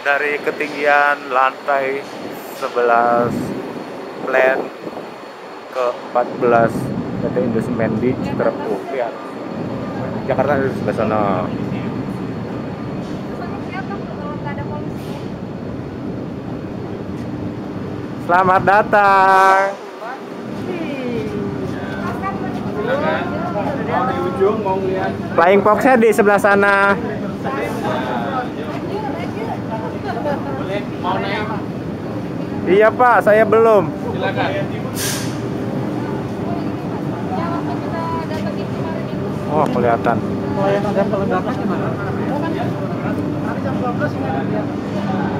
dari ketinggian lantai 11 plan ke 14 PT Indosemen di Citerep. Lihat Jakarta di sebelah sana. Selamat datang. Mau di ujung, mau lihat Flying Fox-nya di sebelah sana. boleh, mau naik, Iya Pak, saya belum. silakan. Oh, kelihatan. Oh, yang ada peledakan gimana? Nanti jam 12 ini ada dia.